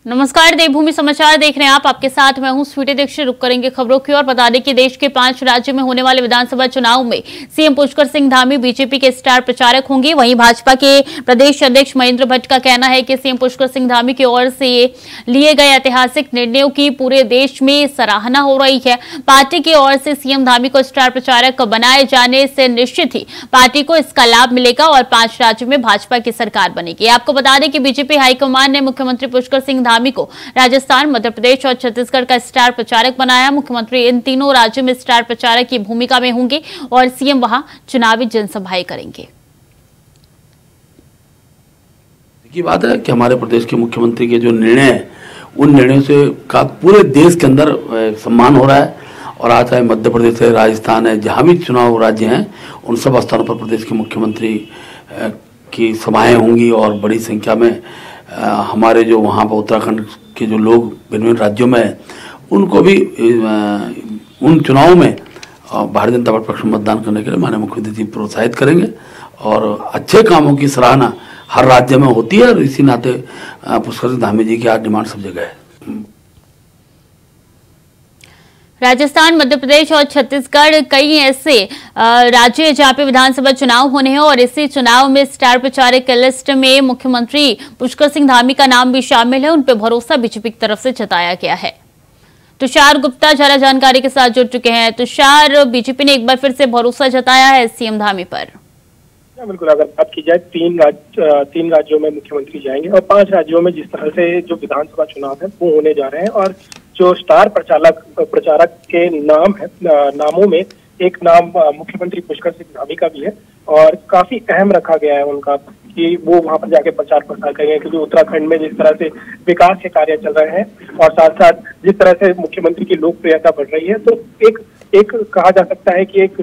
नमस्कार, देवभूमि समाचार देख रहे हैं आप। आपके साथ मैं हूं स्वीटी दीक्षित। रुक करेंगे खबरों की ओर। बता दें कि देश के 5 राज्यों में होने वाले विधानसभा चुनाव में सीएम पुष्कर सिंह धामी बीजेपी के स्टार प्रचारक होंगे। वहीं भाजपा के प्रदेश अध्यक्ष महेंद्र भट्ट का कहना है कि सीएम पुष्कर सिंह धामी की ओर से लिए गए ऐतिहासिक निर्णयों की पूरे देश में सराहना हो रही है। पार्टी की ओर से सीएम धामी को स्टार प्रचारक बनाए जाने से निश्चित ही पार्टी को इसका लाभ मिलेगा और 5 राज्यों में भाजपा की सरकार बनेगी। आपको बता दें कि बीजेपी हाईकमान ने मुख्यमंत्री पुष्कर सिंह धामी को राजस्थान, मध्य प्रदेश और छत्तीसगढ़ का स्टार प्रचारक बनाया। मुख्यमंत्री इन तीनों राज्यों में स्टार प्रचारक की भूमिका में होंगे और सीएम वहां चुनावी जनसभाएं करेंगे। की बात है कि हमारे प्रदेश के मुख्यमंत्री के जो निर्णय है उन निर्णयों से का पूरे देश के अंदर सम्मान हो रहा है। और आज चाहे मध्य प्रदेश है, राजस्थान है, जहाँ भी चुनाव राज्य हैं उन सब स्थानों पर प्रदेश के मुख्यमंत्री की सभाएं होंगी और बड़ी संख्या में हमारे जो वहाँ पर उत्तराखंड के जो लोग विभिन्न राज्यों में हैं उनको भी उन चुनावों में भारतीय जनता पार्टी पक्ष में मतदान करने के लिए माननीय मुख्यमंत्री जी प्रोत्साहित करेंगे। और अच्छे कामों की सराहना हर राज्य में होती है और इसी नाते पुष्कर सिंह धामी जी की आज डिमांड सब जगह है। राजस्थान, मध्य प्रदेश और छत्तीसगढ़ कई ऐसे राज्य जहां पे विधानसभा चुनाव होने हैं और इसी चुनाव में स्टार प्रचारक की लिस्ट में मुख्यमंत्री पुष्कर सिंह धामी का नाम भी शामिल है। उन पर भरोसा बीजेपी की तरफ से जताया गया है। तुषार गुप्ता ज्यादा जानकारी के साथ जुड़ चुके हैं। तुषार, बीजेपी ने एक बार फिर से भरोसा जताया है सीएम धामी पर। बिल्कुल, अगर बात की जाए 3 राज्यों में मुख्यमंत्री जाएंगे और 5 राज्यों में जिस तरह से जो विधानसभा चुनाव है वो होने जा रहे हैं और जो स्टार प्रचारक के नामों में एक नाम मुख्यमंत्री पुष्कर सिंह धामी का भी है और काफी अहम रखा गया है उनका कि वो वहां पर जाके प्रचार प्रसार करेंगे। क्योंकि उत्तराखंड में जिस तरह से विकास के कार्य चल रहे हैं और साथ साथ जिस तरह से मुख्यमंत्री की लोकप्रियता बढ़ रही है, तो एक कहा जा सकता है कि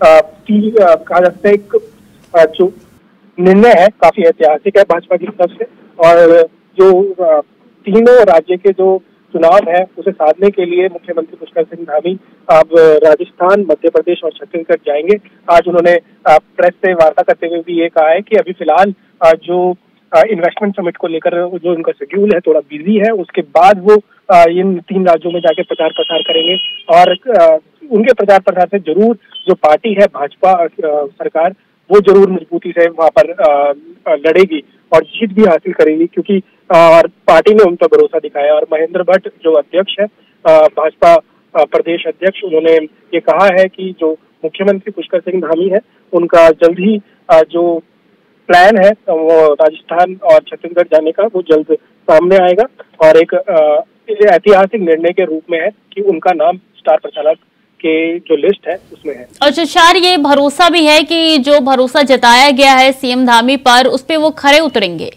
एक जो निर्णय है काफी ऐतिहासिक है भाजपा की तरफ से। और जो तीनों राज्य के जो चुनाव है उसे साधने के लिए मुख्यमंत्री पुष्कर सिंह धामी अब राजस्थान, मध्य प्रदेश और छत्तीसगढ़ जाएंगे। आज उन्होंने प्रेस से वार्ता करते हुए भी ये कहा है कि अभी फिलहाल जो इन्वेस्टमेंट समिट को लेकर जो उनका शेड्यूल है थोड़ा बिजी है, उसके बाद वो इन 3 राज्यों में जाके प्रचार प्रसार करेंगे और उनके प्रचार प्रसार से जरूर जो पार्टी है भाजपा सरकार वो जरूर मजबूती से वहां पर लड़ेगी और जीत भी हासिल करेगी। क्योंकि पार्टी ने उन पर भरोसा दिखाया और महेंद्र भट्ट जो अध्यक्ष है भाजपा प्रदेश अध्यक्ष, उन्होंने ये कहा है कि जो मुख्यमंत्री पुष्कर सिंह धामी है उनका जल्द ही जो प्लान है वो राजस्थान और छत्तीसगढ़ जाने का वो जल्द सामने आएगा और एक ऐतिहासिक निर्णय के रूप में है कि उनका नाम स्टार प्रचारक के जो लिस्ट है उसमें है। और तुषार, ये भरोसा भी है कि जो भरोसा जताया गया है सीएम धामी पर उस पे वो खरे उतरेंगे।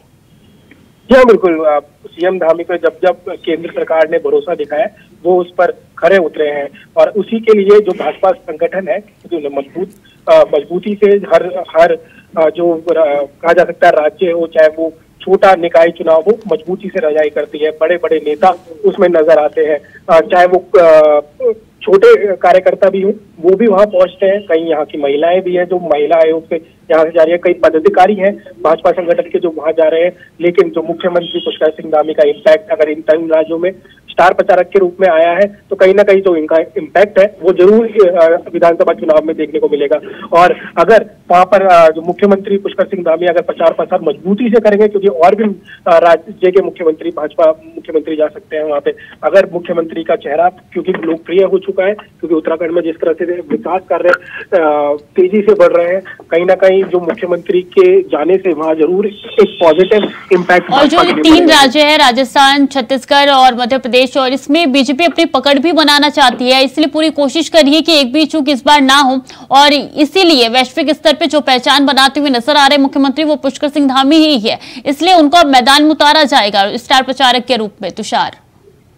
जी बिल्कुल, सीएम धामी पर जब केंद्र सरकार ने भरोसा दिखाया वो उस पर खरे उतरे हैं और उसी के लिए जो भाजपा संगठन है जो मजबूती से हर जो कहा जा सकता है राज्य हो चाहे वो छोटा निकाय चुनाव हो मजबूती से रजाई करती है। बड़े बड़े नेता उसमें नजर आते हैं, चाहे वो छोटे कार्यकर्ता भी हो वो भी वहां पहुंचते हैं। कई यहाँ की महिलाएं भी हैं जो महिला आयोग से यहाँ से जा रही है, कई पदाधिकारी हैं भाजपा संगठन के जो वहां जा रहे हैं। लेकिन जो मुख्यमंत्री पुष्कर सिंह धामी का इम्पैक्ट अगर इन 3 राज्यों में स्टार प्रचारक के रूप में आया है तो कहीं ना कहीं जो इनका इम्पैक्ट है वो जरूर विधानसभा चुनाव में देखने को मिलेगा। और अगर वहां पर जो मुख्यमंत्री पुष्कर सिंह धामी अगर प्रचार प्रसार मजबूती से करेंगे, क्योंकि और भी राज्य के मुख्यमंत्री भाजपा मुख्यमंत्री जा सकते हैं वहां पे, अगर मुख्यमंत्री का चेहरा क्योंकि लोकप्रिय हो चुका है, क्योंकि उत्तराखंड में जिस तरह से विकास कार्य तेजी से बढ़ रहे हैं, कहीं ना कहीं जो मुख्यमंत्री के जाने से वहां जरूर एक पॉजिटिव इम्पैक्ट। और जो 3 राज्य है राजस्थान, छत्तीसगढ़ और मध्य प्रदेश, और इसमें बीजेपी अपनी पकड़ भी बनाना चाहती है, इसलिए पूरी कोशिश कर रही है कि एक भी चूक इस बार ना हो और इसीलिए वैश्विक स्तर पे जो पहचान बनाते हुए नजर आ रहे मुख्यमंत्री वो पुष्कर सिंह धामी ही है, इसलिए उनको अब मैदान में उतारा जाएगा स्टार प्रचारक के रूप में। तुषार,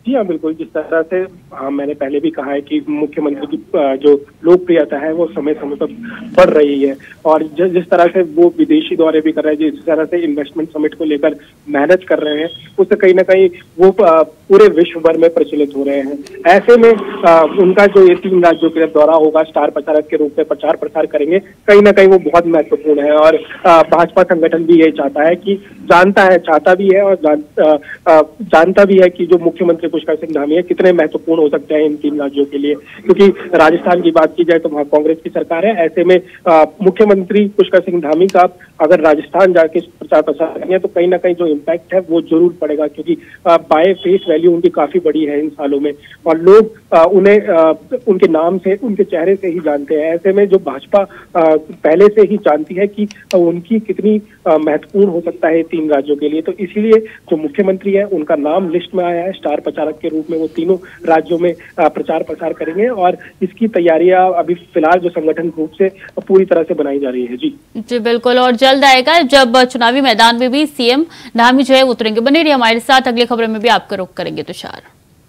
जी हाँ, बिल्कुल। जिस तरह से मैंने पहले भी कहा है कि मुख्यमंत्री की जो लोकप्रियता है वो समय समय पर बढ़ रही है, और जिस तरह से वो विदेशी दौरे भी कर रहे हैं, जिस तरह से इन्वेस्टमेंट समिट को लेकर मेहनत कर रहे हैं, उससे कहीं ना कहीं वो पूरे विश्व भर में प्रचलित हो रहे हैं। ऐसे में उनका जो ये 3 राज्यों के दौरा होगा, स्टार प्रचारक के रूप में प्रचार प्रसार करेंगे, कहीं ना कहीं वो बहुत महत्वपूर्ण है। और भाजपा संगठन भी यही चाहता है कि चाहता भी है और जानता भी है कि जो मुख्यमंत्री पुष्कर सिंह धामी है कितने महत्वपूर्ण हो सकते हैं इन 3 राज्यों के लिए। क्योंकि राजस्थान की बात की जाए तो वहाँ कांग्रेस की सरकार है, ऐसे में मुख्यमंत्री पुष्कर सिंह धामी का अगर राजस्थान जाके प्रचार प्रसार करेंगे तो कहीं ना कहीं जो इम्पैक्ट है वो जरूर पड़ेगा, क्योंकि बाय फेस वैल्यू उनकी काफी बड़ी है इन सालों में, और लोग उन्हें उनके नाम से, उनके चेहरे से ही जानते हैं। ऐसे में जो भाजपा पहले से ही जानती है कि उनकी कितनी महत्वपूर्ण हो सकता है 3 राज्यों के लिए, तो इसीलिए जो मुख्यमंत्री है उनका नाम लिस्ट में आया है स्टार प्रचारक के रूप में। वो तीनों राज्यों में प्रचार प्रसार करेंगे और इसकी तैयारियां अभी फिलहाल जो संगठन रूप से पूरी तरह से बनाई जा रही है। जी बिल्कुल, और जल्द आएगा जब चुनावी मैदान में भी सीएम धामी जो है उतरेंगे। बने रहिए हमारे साथ, अगली खबरों में भी आपका रुख करेंगे तुषार।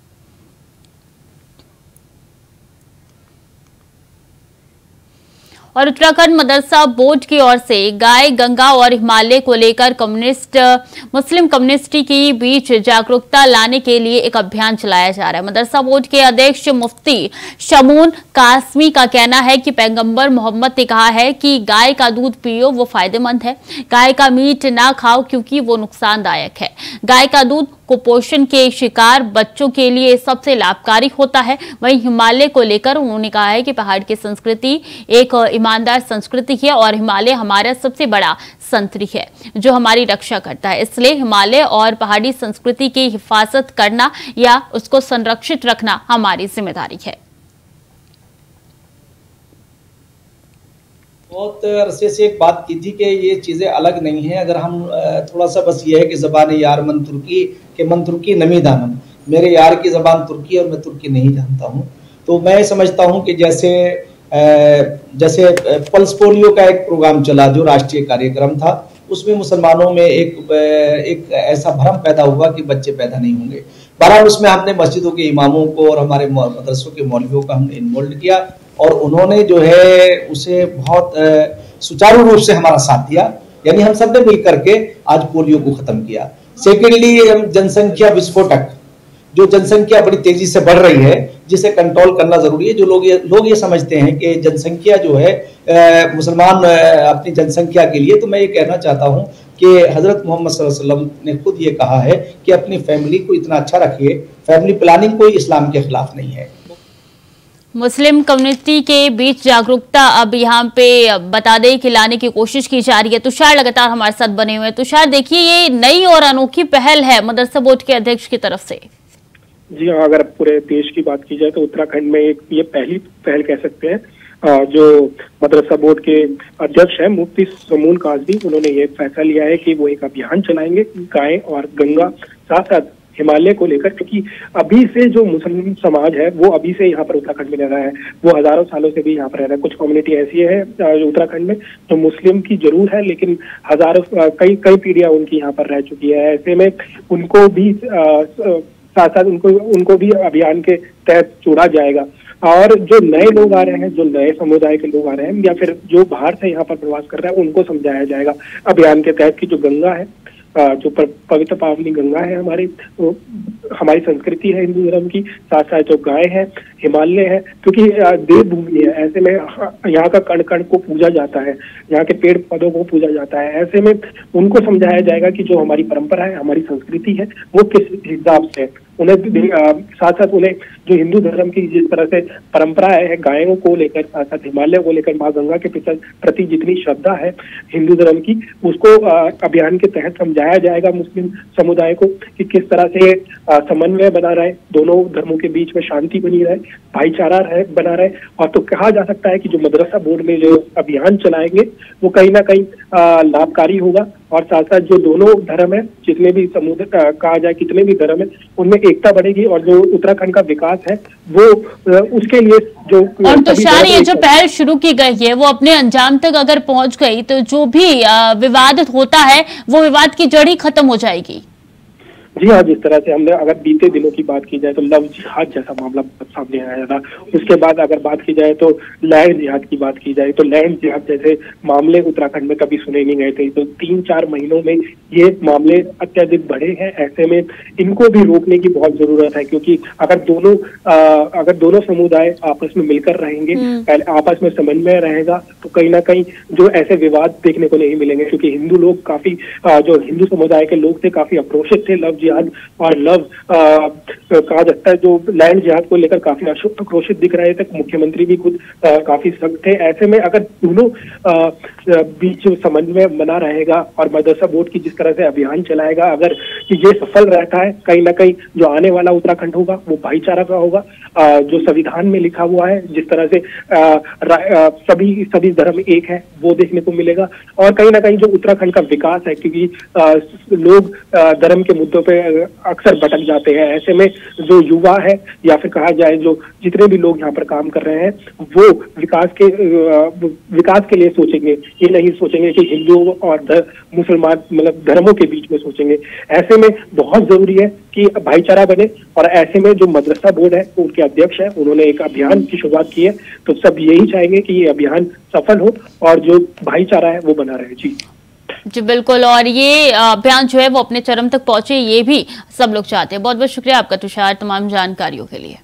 और उत्तराखंड मदरसा बोर्ड की ओर से गाय, गंगा और हिमालय को लेकर मुस्लिम कम्युनिटी के बीच जागरूकता लाने के लिए एक अभियान चलाया जा रहा है। मदरसा बोर्ड के अध्यक्ष मुफ्ती शमून कासमी का कहना है कि पैगंबर मोहम्मद ने कहा है कि गाय का दूध पियो, वो फायदेमंद है। गाय का मीट ना खाओ क्योंकि वो नुकसानदायक है। गाय का दूध कुपोषण के शिकार बच्चों के लिए सबसे लाभकारी होता है। वहीं हिमालय को लेकर उन्होंने कहा है कि पहाड़ की संस्कृति एक ईमानदार संस्कृति है और हिमालय हमारा सबसे बड़ा संतरी है जो हमारी रक्षा करता है। इसलिए हिमालय और पहाड़ी संस्कृति की हिफाजत करना या उसको संरक्षित रखना हमारी जिम्मेदारी है। बहुत अरसे से एक बात की थी कि ये चीज़ें अलग नहीं है। अगर हम थोड़ा सा बस ये है कि ज़बान यार मन तुर्की के मन तुर्की नमी दानम, मेरे यार की ज़बान तुर्की और मैं तुर्की नहीं जानता हूँ। तो मैं समझता हूँ कि जैसे पल्स पोलियो का एक प्रोग्राम चला जो राष्ट्रीय कार्यक्रम था, उसमें मुसलमानों में एक ऐसा भ्रम पैदा हुआ कि बच्चे पैदा नहीं होंगे। बहरहाल उसमें हमने मस्जिदों के इमामों को और हमारे मदरसों के मौलवियों को हमने इन्वॉल्व किया और उन्होंने जो है उसे बहुत सुचारू रूप से हमारा साथ दिया। यानी हम सब ने मिल करके आज पोलियो को खत्म किया। सेकेंडली, हम जनसंख्या विस्फोटक, जो जनसंख्या बड़ी तेजी से बढ़ रही है, जिसे कंट्रोल करना जरूरी है। जो लोग ये समझते हैं कि जनसंख्या जो है मुसलमान अपनी जनसंख्या के लिए, तो मैं ये कहना चाहता हूँ कि हजरत मोहम्मद सल्लल्लाहु अलैहि वसल्लम ने खुद ये कहा है कि अपनी फैमिली को इतना अच्छा रखिए। फैमिली प्लानिंग कोई इस्लाम के खिलाफ नहीं है। मुस्लिम कम्युनिटी के बीच जागरूकता अब यहाँ पे बता दें कि लाने की कोशिश की जा रही है। तुषार लगातार हमारे साथ बने हुए हैं। तुषार, देखिए ये नई और अनोखी पहल है मदरसा बोर्ड के अध्यक्ष की तरफ से। जी हाँ, अगर पूरे देश की बात की जाए तो उत्तराखंड में ये पहली पहल कह सकते हैं। जो मदरसा बोर्ड के अध्यक्ष हैं मुफ्ती शमून कासमी, उन्होंने ये फैसला लिया है कि वो एक अभियान चलाएंगे गाय और गंगा, साथ साथ हिमालय को लेकर, क्योंकि अभी से जो मुस्लिम समाज है वो अभी से यहाँ पर उत्तराखंड में रह रहा है। वो हजारों सालों से भी यहाँ पर रह रहा है। कुछ कम्युनिटी ऐसी है उत्तराखंड में जो मुस्लिम की जरूर है, लेकिन हजारों कई पीढ़ियां उनकी यहाँ पर रह चुकी है। ऐसे में उनको भी साथ साथ उनको भी अभियान के तहत जोड़ा जाएगा। और जो नए लोग आ रहे हैं, जो नए समुदाय के लोग आ रहे हैं या फिर जो बाहर से यहाँ पर प्रवास कर रहे हैं, उनको समझाया जाएगा अभियान के तहत कि जो गंगा है, जो पवित्र पावनी गंगा है हमारी संस्कृति है हिंदू धर्म की, साथ साथ जो गाय है, हिमालय है, क्योंकि देवभूमि है। ऐसे में यहाँ का कण कण को पूजा जाता है, यहाँ के पेड़ पौधों को पूजा जाता है। ऐसे में उनको समझाया जाएगा कि जो हमारी परंपरा है, हमारी संस्कृति है, वो किस हिसाब से उन्हें साथ साथ उन्हें जो हिंदू धर्म की जिस तरह से परंपरा है गायों को लेकर, साथ साथ हिमालय को लेकर, माँ गंगा के प्रति जितनी श्रद्धा है हिंदू धर्म की, उसको अभियान के तहत समझाया जाएगा मुस्लिम समुदाय को कि किस तरह से समन्वय बना रहे, दोनों धर्मों के बीच में शांति बनी रहे, भाईचारा बना रहे। और तो कहा जा सकता है कि जो मदरसा बोर्ड में जो अभियान चलाएंगे वो कहीं ना कहीं लाभकारी होगा। और साथ साथ जो दोनों धर्म है, जितने भी समुदाय कहा जाए, कितने भी धर्म है, उनमें एकता बढ़ेगी और जो उत्तराखंड का विकास है वो उसके लिए जो। और तुषार, ये जो पहल शुरू की गई है वो अपने अंजाम तक अगर पहुंच गई तो जो भी विवाद होता है वो विवाद की जड़ ही खत्म हो जाएगी। जी हाँ, जिस तरह से हमने अगर बीते दिनों की बात की जाए तो लव जिहाद जैसा मामला सामने आया था। उसके बाद अगर बात की जाए तो लैंड जिहाद की बात की जाए तो लैंड जिहाद जैसे मामले उत्तराखंड में कभी सुने नहीं गए थे। तो 3-4 महीनों में ये मामले अत्यधिक बढ़े हैं। ऐसे में इनको भी रोकने की बहुत जरूरत है, क्योंकि अगर दोनों समुदाय आपस में मिलकर रहेंगे, पहले आपस में समन्वय रहेगा, तो कहीं ना कहीं जो ऐसे विवाद देखने को नहीं मिलेंगे। क्योंकि हिंदू लोग काफी जो हिंदू समुदाय के लोग थे काफी आक्रोशित थे लव जिहाद और कहा जाता है जो लैंड जिहाद को लेकर काफी आक्रोशित दिख रहे थे। मुख्यमंत्री भी खुद काफी सख्त थे। ऐसे में अगर दोनों बीच समन्वय बना रहेगा और मदरसा बोर्ड की जिस तरह से अभियान चलाएगा, अगर ये सफल रहता है, कहीं ना कहीं जो आने वाला उत्तराखंड होगा वो भाईचारा का होगा। जो संविधान में लिखा हुआ है, जिस तरह से सभी धर्म एक है, वो देखने को मिलेगा। और कहीं ना कहीं जो उत्तराखंड का विकास है, क्योंकि लोग धर्म के मुद्दों पे अक्सर भटक जाते हैं। ऐसे में जो युवा है या फिर कहा जाए जो जितने भी लोग यहाँ पर काम कर रहे हैं, वो विकास के लिए सोचेंगे। ये नहीं सोचेंगे कि हिंदुओं और मुसलमान मतलब धर्मों के बीच में सोचेंगे। ऐसे में बहुत जरूरी है कि भाईचारा बने। और ऐसे में जो मदरसा बोर्ड है, उनके अध्यक्ष है, उन्होंने एक अभियान की शुरुआत की है। तो सब यही चाहेंगे कि ये अभियान सफल हो और जो भाईचारा है वो बना रहे। जी बिल्कुल, और ये अभियान जो है वो अपने चरम तक पहुंचे, ये भी सब लोग चाहते हैं। बहुत बहुत शुक्रिया आपका तुषार, तमाम जानकारियों के लिए।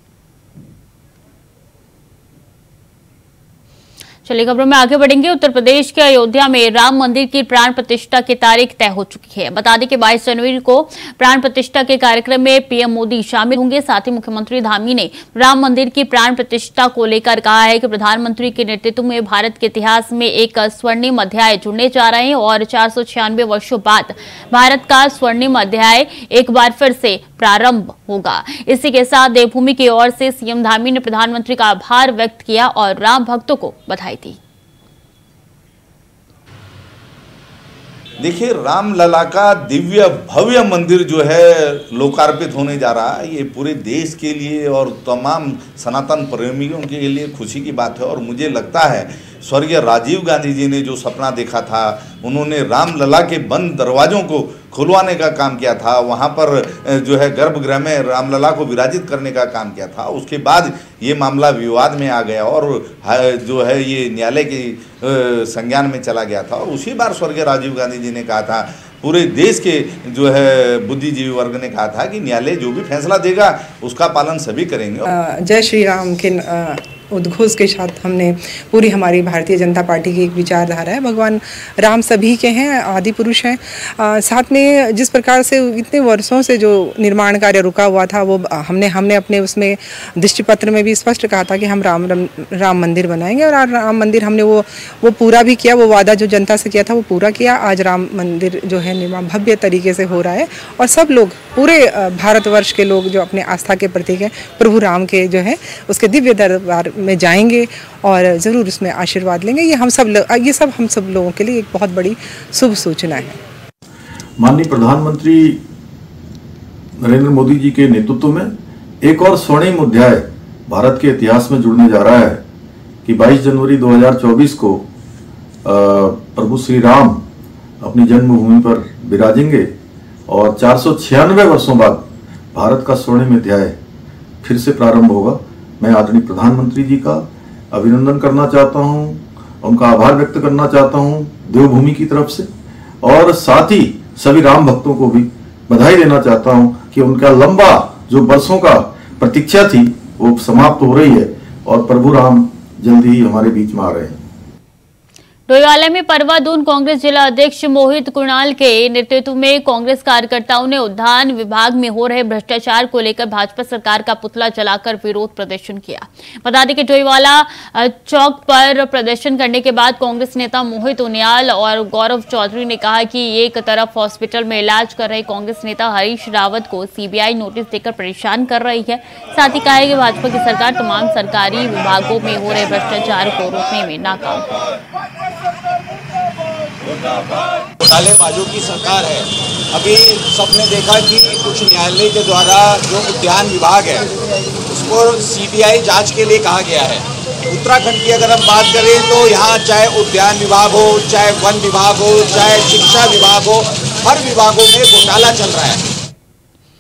चलिए खबरों में आगे बढ़ेंगे। उत्तर प्रदेश के अयोध्या में राम मंदिर की प्राण प्रतिष्ठा की तारीख तय हो चुकी है। बता दें कि 22 जनवरी को प्राण प्रतिष्ठा के कार्यक्रम में पीएम मोदी शामिल होंगे। साथ ही मुख्यमंत्री धामी ने राम मंदिर की प्राण प्रतिष्ठा को लेकर कहा है कि प्रधानमंत्री के नेतृत्व में भारत के इतिहास में एक स्वर्णिम अध्याय जुड़ने जा रहे हैं और 496 वर्षों बाद भारत का स्वर्णिम अध्याय एक बार फिर से प्रारंभ होगा। इसी के साथ देवभूमि की ओर से सीएम धामी ने प्रधानमंत्री का आभार व्यक्त किया और राम भक्तों को बधाई दी। देखिए, रामलला का दिव्य भव्य मंदिर जो है लोकार्पित होने जा रहा है, ये पूरे देश के लिए और तमाम सनातन प्रेमियों के लिए खुशी की बात है। और मुझे लगता है स्वर्गीय राजीव गांधी जी ने जो सपना देखा था, उन्होंने रामलला के बंद दरवाज़ों को खुलवाने का काम किया था, वहाँ पर जो है गर्भगृह में रामलला को विराजित करने का काम किया था। उसके बाद ये मामला विवाद में आ गया और जो है ये न्यायालय के संज्ञान में चला गया था। और उसी बार स्वर्गीय राजीव गांधी जी ने कहा था, पूरे देश के जो है बुद्धिजीवी वर्ग ने कहा था कि न्यायालय जो भी फैसला देगा उसका पालन सभी करेंगे। जय श्री राम के उद्घोष के साथ हमने पूरी हमारी भारतीय जनता पार्टी की एक विचारधारा है। भगवान राम सभी के हैं, आदि पुरुष हैं। साथ में जिस प्रकार से इतने वर्षों से जो निर्माण कार्य रुका हुआ था, वो हमने अपने उसमें दृष्टिपत्र में भी स्पष्ट कहा था कि हम राम मंदिर बनाएंगे। और राम मंदिर हमने वो पूरा भी किया। वो वादा जो जनता से किया था वो पूरा किया। आज राम मंदिर जो है निर्माण भव्य तरीके से हो रहा है और सब लोग, पूरे भारतवर्ष के लोग जो अपने आस्था के प्रतीक हैं प्रभु राम के, जो है उसके दिव्य दरबार में जाएंगे और ज़रूर उसमें आशीर्वाद लेंगे। ये हम सब लोगों के लिए एक बहुत बड़ी शुभ सूचना है। माननीय प्रधानमंत्री नरेंद्र मोदी जी के नेतृत्व में एक और स्वर्णिम अध्याय भारत के इतिहास में जुड़ने जा रहा है कि 22 जनवरी 2024 को प्रभु श्री राम अपनी जन्मभूमि पर विराजेंगे और 496 वर्षों बाद भारत का स्वर्णिम अध्याय फिर से प्रारंभ होगा। मैं आदरणीय प्रधानमंत्री जी का अभिनंदन करना चाहता हूं, उनका आभार व्यक्त करना चाहता हूं देवभूमि की तरफ से, और साथ ही सभी राम भक्तों को भी बधाई देना चाहता हूं कि उनका लंबा जो वर्षों का प्रतीक्षा थी वो समाप्त हो रही है और प्रभु राम जल्दी ही हमारे बीच में आ रहे हैं। डोईवाला में परवादून कांग्रेस जिला अध्यक्ष मोहित कुणाल के नेतृत्व में कांग्रेस कार्यकर्ताओं ने उद्यान विभाग में हो रहे भ्रष्टाचार को लेकर भाजपा सरकार का पुतला जलाकर विरोध प्रदर्शन किया। बता दें कि डोईवाला चौक पर प्रदर्शन करने के बाद कांग्रेस नेता मोहित उनियाल और गौरव चौधरी ने कहा कि एक तरफ हॉस्पिटल में इलाज कर रहे कांग्रेस नेता हरीश रावत को सीबीआई नोटिस देकर परेशान कर रही है। साथ ही कहा है कि भाजपा की सरकार तमाम सरकारी विभागों में हो रहे भ्रष्टाचार को रोकने में नाकाम है। घोटालेबाजों की सरकार है। अभी सबने देखा कि उच्च न्यायालय के द्वारा जो उद्यान विभाग है उसको सीबीआई जांच के लिए कहा गया है। उत्तराखंड की अगर हम बात करें तो यहाँ चाहे उद्यान विभाग हो, चाहे वन विभाग हो, चाहे शिक्षा विभाग हो, हर विभागों में घोटाला चल रहा है।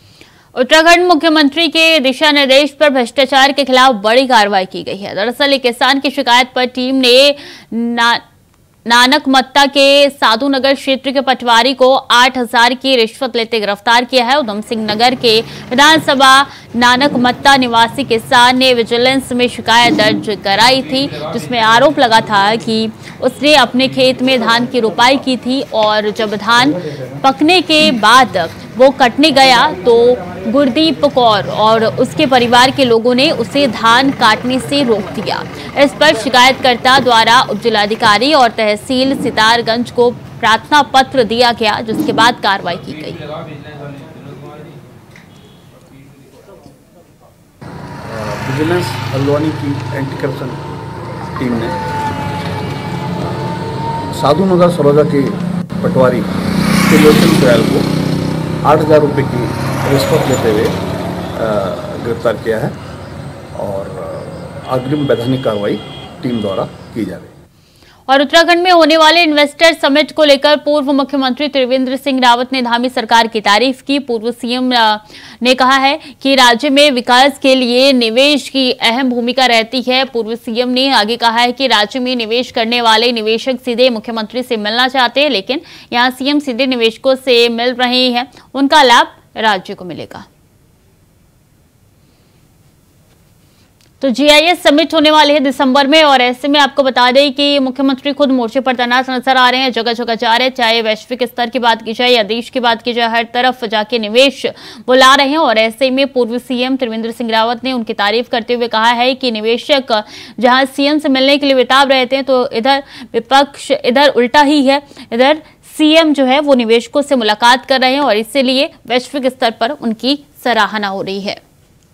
उत्तराखंड मुख्यमंत्री के दिशा निर्देश पर भ्रष्टाचार के खिलाफ बड़ी कार्रवाई की गई है। दरअसल एक किसान की शिकायत पर टीम ने नानकमत्ता के साधु नगर क्षेत्र के पटवारी को 8,000 की रिश्वत लेते गिरफ्तार किया है। उधम सिंह नगर के विधानसभा नानकमत्ता निवासी किसान ने विजिलेंस में शिकायत दर्ज कराई थी, जिसमें आरोप लगा था कि उसने अपने खेत में धान की रोपाई की थी और जब धान पकने के बाद वो कटने गया तो गुरदीप कौर और उसके परिवार के लोगों ने उसे धान काटने से रोक दिया। इस पर शिकायतकर्ता द्वारा उपजिलाधिकारी और तहसील सितारगंज को प्रार्थना पत्र दिया गया, जिसके बाद कार्रवाई की गई। विजिलेंस हल्द्वानी की एंटी करप्शन टीम ने साधु नगर सरोजा के पटवारी त्रिलोचन दयाल को 8,000 रुपये की रिश्वत लेते हुए गिरफ्तार किया है और अग्रिम वैधानिक कार्रवाई टीम द्वारा की जा रही है। और उत्तराखंड में होने वाले इन्वेस्टर समिट को लेकर पूर्व मुख्यमंत्री त्रिवेंद्र सिंह रावत ने धामी सरकार की तारीफ की। पूर्व सीएम ने कहा है कि राज्य में विकास के लिए निवेश की अहम भूमिका रहती है। पूर्व सीएम ने आगे कहा है कि राज्य में निवेश करने वाले निवेशक सीधे मुख्यमंत्री से मिलना चाहते हैं, लेकिन यहां सीएम सीधे निवेशकों से मिल रहे हैं, उनका लाभ राज्य को मिलेगा। तो जीआईएस समिट होने वाले हैं दिसंबर में और ऐसे में आपको बता दें कि मुख्यमंत्री खुद मोर्चे पर तैनात नजर आ रहे हैं, जगह जगह जा रहे हैं। चाहे वैश्विक स्तर की बात की जाए या देश की बात की जाए, हर तरफ जाके निवेश बुला रहे हैं। और ऐसे में पूर्व सीएम त्रिवेंद्र सिंह रावत ने उनकी तारीफ करते हुए कहा है कि निवेशक जहां सीएम से मिलने के लिए बेताब रहते हैं, तो इधर विपक्ष इधर उल्टा ही है। इधर सीएम जो है वो निवेशकों से मुलाकात कर रहे हैं और इसलिए वैश्विक स्तर पर उनकी सराहना हो रही है।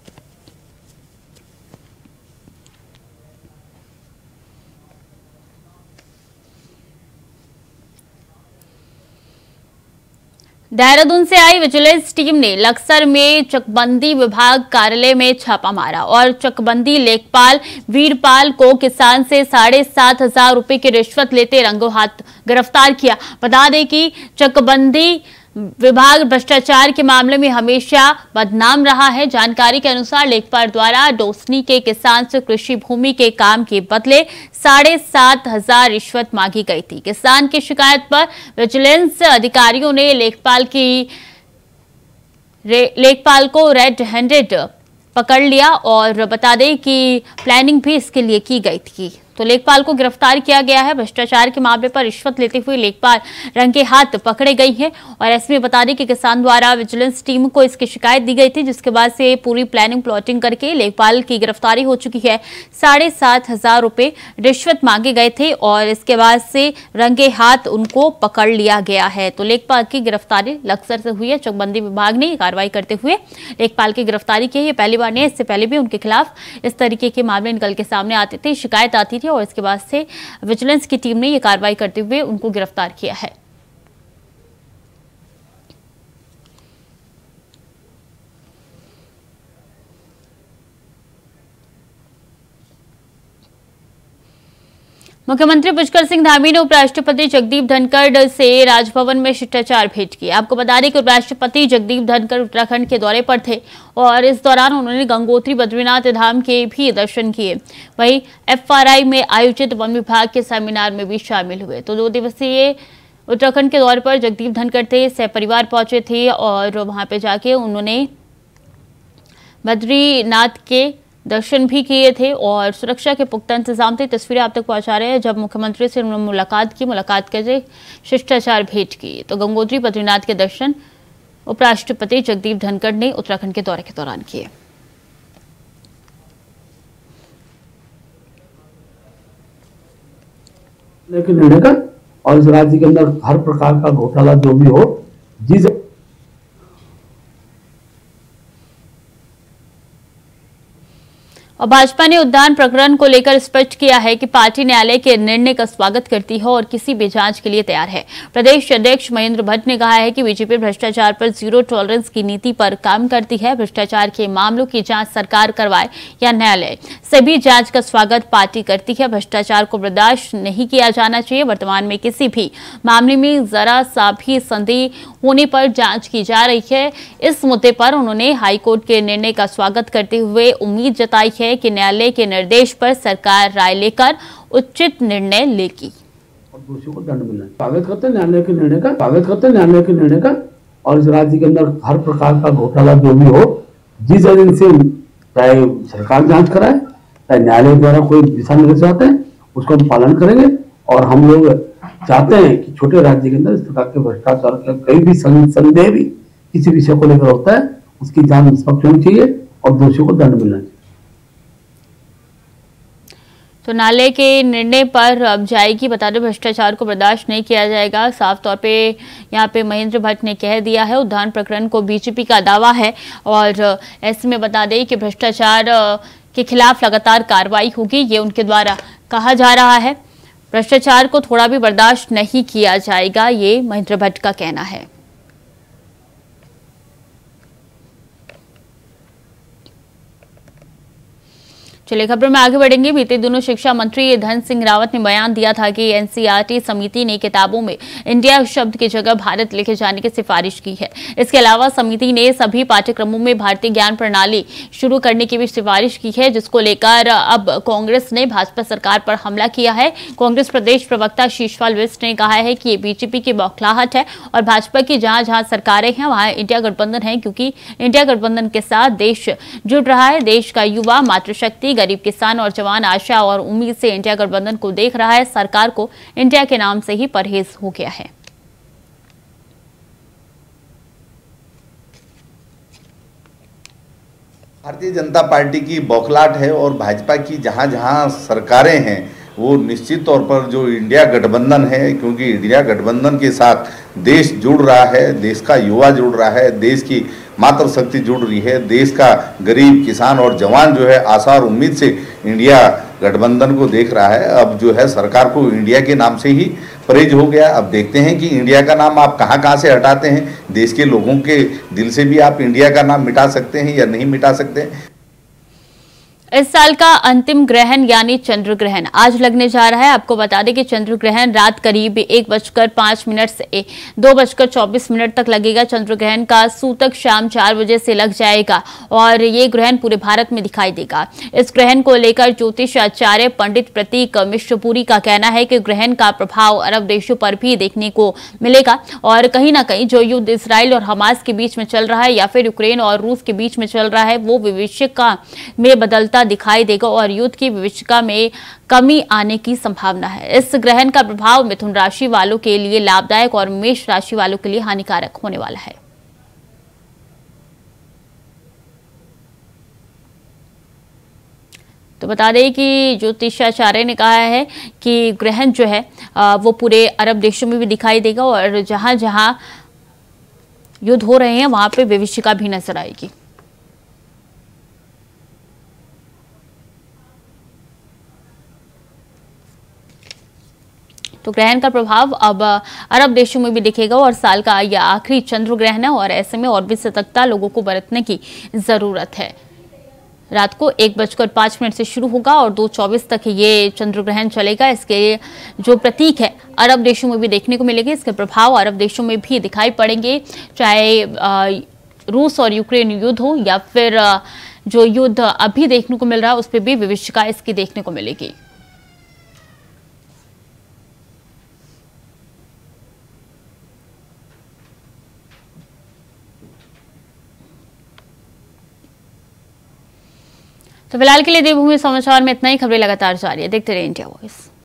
देहरादून से आई विजिलेंस टीम ने लक्सर में चकबंदी विभाग कार्यालय में छापा मारा और चकबंदी लेखपाल वीरपाल को किसान से 7,500 रुपए की रिश्वत लेते रंगों हाथ गिरफ्तार किया। बता दें कि चकबंदी विभाग भ्रष्टाचार के मामले में हमेशा बदनाम रहा है। जानकारी के अनुसार लेखपाल द्वारा डोसनी के किसान से कृषि भूमि के काम के बदले 7,500 रिश्वत मांगी गई थी। किसान की शिकायत पर विजिलेंस अधिकारियों ने लेखपाल को रेड हैंडेड पकड़ लिया और बता दें कि प्लानिंग भी इसके लिए की गई थी। तो लेखपाल को गिरफ्तार किया गया है। भ्रष्टाचार के मामले पर रिश्वत लेते हुए लेखपाल रंगे हाथ पकड़े गई हैं और ऐसे में बता दें कि किसान द्वारा विजिलेंस टीम को इसकी शिकायत दी गई थी, जिसके बाद से पूरी प्लानिंग प्लॉटिंग करके लेखपाल की गिरफ्तारी हो चुकी है। 7,500 रुपए रिश्वत मांगे गए थे और इसके बाद से रंगे हाथ उनको पकड़ लिया गया है। तो लेखपाल की गिरफ्तारी लक्सर से हुई है। चकबंदी विभाग ने कार्रवाई करते हुए लेखपाल की गिरफ्तारी की है। पहली बार नहीं, इससे पहले भी उनके खिलाफ इस तरीके के मामले निकल के सामने आते थे, शिकायत आती थी और इसके बाद से विजिलेंस की टीम ने यह कार्रवाई करते हुए उनको गिरफ्तार किया है। मुख्यमंत्री पुष्कर सिंह धामी ने उपराष्ट्रपति जगदीप धनखड़ से राजभवन में शिष्टाचार भेंट की। आपको बता दें कि उपराष्ट्रपति जगदीप धनखड़ उत्तराखंड के दौरे पर थे और इस दौरान उन्होंने गंगोत्री बद्रीनाथ धाम के भी दर्शन किए। वहीं FRI में आयोजित वन विभाग के सेमिनार में भी शामिल हुए। तो 2 दिवसीय उत्तराखंड के दौरे पर जगदीप धनखड़ थे, सहपरिवार पहुंचे थे और वहां पे जाके उन्होंने बद्रीनाथ के दर्शन भी किए थे और सुरक्षा के पुख्ता इंतजाम थे। तस्वीरें आप तक पहुंचा रहे हैं जब मुख्यमंत्री से उन्होंने मुलाकात करके शिष्टाचार भेंट की। तो गंगोत्री बद्रीनाथ के दर्शन उपराष्ट्रपति जगदीप धनखड़ ने उत्तराखंड के दौरे के दौरान किए। लेकिन निर्णय कर और इस राज्य के अंदर हर प्रकार का घोटाला जो भी हो, जिस और भाजपा ने उद्यान प्रकरण को लेकर स्पष्ट किया है कि पार्टी न्यायालय के निर्णय का स्वागत करती है और किसी भी जांच के लिए तैयार है। प्रदेश अध्यक्ष महेंद्र भट्ट ने कहा है कि बीजेपी भ्रष्टाचार पर जीरो टॉलरेंस की नीति पर काम करती है। भ्रष्टाचार के मामलों की जांच सरकार करवाए या न्यायालय, सभी जांच का स्वागत पार्टी करती है। भ्रष्टाचार को बर्दाश्त नहीं किया जाना चाहिए। वर्तमान में किसी भी मामले में जरा सा भी संदेह होने पर जांच की जा रही है। इस मुद्दे पर उन्होंने हाईकोर्ट के निर्णय का स्वागत करते हुए उम्मीद जताई है कि न्यायालय के निर्देश पर सरकार राय लेकर उचित निर्णय लेगी और दोषियों को दंड मिलना। स्वागत करते हैं न्यायालय के निर्णय का, स्वागत करते हैं न्यायालय के निर्णय का। और इस राज्य के अंदर हर प्रकार का घोटाला जो भी हो, जिस एजेंसी चाहे सरकार जांच कराए, चाहे न्यायालय द्वारा कोई दिशा निर्देश आते हैं, उसको हम पालन करेंगे। और हम लोग चाहते हैं कि छोटे राज्य के अंदर इस प्रकार के भ्रष्टाचार का कहीं भी संदेह भी किसी विषय को लेकर होता है, उसकी जांच निष्पक्ष होनी चाहिए और दोषियों को दंड मिलना चाहिए। तो न्यायालय के निर्णय पर अब जाएगी। बता दें, भ्रष्टाचार को बर्दाश्त नहीं किया जाएगा। साफ तौर पे यहाँ पे महेंद्र भट्ट ने कह दिया है। उद्यान प्रकरण को बीजेपी का दावा है और ऐसे में बता दें कि भ्रष्टाचार के खिलाफ लगातार कार्रवाई होगी, ये उनके द्वारा कहा जा रहा है। भ्रष्टाचार को थोड़ा भी बर्दाश्त नहीं किया जाएगा, ये महेंद्र भट्ट का कहना है। चलिए खबरों में आगे बढ़ेंगे। बीते दिनों शिक्षा मंत्री धन सिंह रावत ने बयान दिया था कि एनसीईआरटी समिति ने किताबों में इंडिया शब्द की जगह भारत लिखे जाने की सिफारिश की है। इसके अलावा समिति ने सभी पाठ्यक्रमों में भारतीय ज्ञान प्रणाली शुरू करने की भी सिफारिश की है, जिसको लेकर अब कांग्रेस ने भाजपा सरकार पर हमला किया है। कांग्रेस प्रदेश प्रवक्ता शीशपाल बिष्ट ने कहा है कि ये बीजेपी की बौखलाहट है और भाजपा की जहां जहां सरकारें हैं वहां इंडिया गठबंधन है, क्योंकि इंडिया गठबंधन के साथ देश जुड़ रहा है। देश का युवा, मातृशक्ति, गरीब किसान और जवान आशा और उम्मीद से इंडिया गठबंधन को देख रहा है। सरकार को इंडिया के नाम से ही परहेज हो गया है। भारतीय जनता पार्टी की बौखलाहट है और भाजपा की जहां जहां सरकारें हैं वो निश्चित तौर पर जो इंडिया गठबंधन है, क्योंकि इंडिया गठबंधन के साथ देश जुड़ रहा है, देश का युवा जुड़ रहा है, देश की मातृशक्ति जुड़ रही है, देश का गरीब किसान और जवान जो है आशा और उम्मीद से इंडिया गठबंधन को देख रहा है। अब जो है सरकार को इंडिया के नाम से ही परहेज हो गया। अब देखते हैं कि इंडिया का नाम आप कहां से हटाते हैं। देश के लोगों के दिल से भी आप इंडिया का नाम मिटा सकते हैं या नहीं मिटा सकते हैं। इस साल का अंतिम ग्रहण यानी चंद्र ग्रहण आज लगने जा रहा है। आपको बता दें कि चंद्र ग्रहण रात करीब 1:05 से 2:24 तक लगेगा। चंद्र ग्रहण का सूतक शाम 4 बजे से लग जाएगा और ये ग्रहण पूरे भारत में दिखाई देगा। इस ग्रहण को लेकर ज्योतिष आचार्य पंडित प्रतीक मिश्रपुरी का कहना है कि ग्रहण का प्रभाव अरब देशों पर भी देखने को मिलेगा और कहीं ना कहीं जो युद्ध इसराइल और हमास के बीच में चल रहा है या फिर यूक्रेन और रूस के बीच में चल रहा है, वो विभीषिका में बदलता दिखाई देगा और युद्ध की विभीषिका में कमी आने की संभावना है। इस ग्रहण का प्रभाव मिथुन राशि वालों के लिए लाभदायक और मेष राशि वालों के लिए हानिकारक होने वाला है। तो बता दें कि ज्योतिषाचार्य ने कहा है कि ग्रहण जो है वो पूरे अरब देशों में भी दिखाई देगा और जहां जहां युद्ध हो रहे हैं वहां पे विभीषिका भी नजर आएगी। तो ग्रहण का प्रभाव अब अरब देशों में भी दिखेगा और साल का यह आखिरी चंद्र ग्रहण है और ऐसे में और भी सतर्कता लोगों को बरतने की जरूरत है। रात को 1:05 से शुरू होगा और 2:24 तक ये चंद्र ग्रहण चलेगा। इसके जो प्रतीक है अरब देशों में भी देखने को मिलेंगे। इसके प्रभाव अरब देशों में भी दिखाई पड़ेंगे, चाहे रूस और यूक्रेन युद्ध हो या फिर जो युद्ध अभी देखने को मिल रहा है उस पर भी विभीषिका इसकी देखने को मिलेगी। तो फिलहाल के लिए देवभूमि समाचार में इतना ही। खबरें लगातार जारी है, देखते रहिए इंडिया वॉइस।